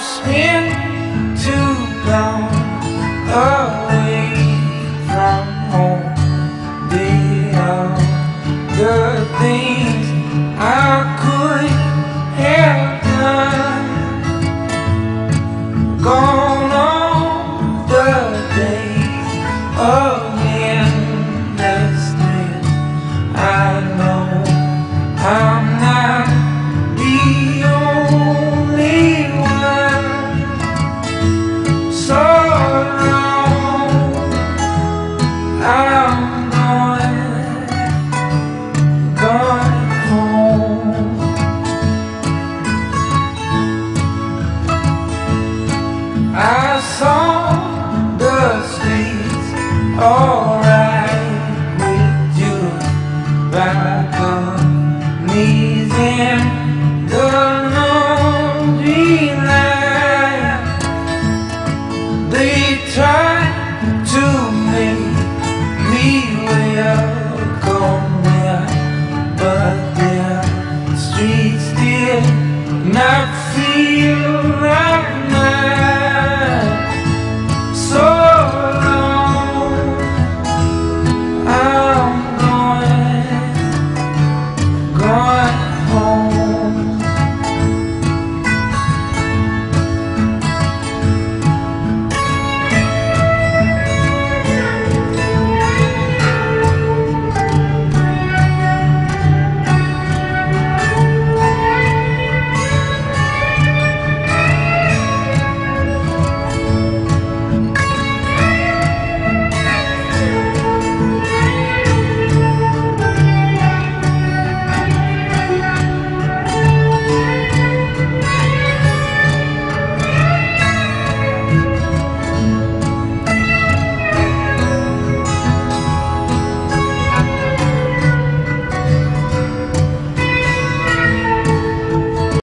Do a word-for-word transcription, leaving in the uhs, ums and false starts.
spent too long away from home. Did all the things I could have done. Gone on the days of endlessness. I know I'm not the only one. So long, I'm going, going home. I saw the streets alright with you back on knees in the laundry line. They tried to make me welcome there, but their streets did not feel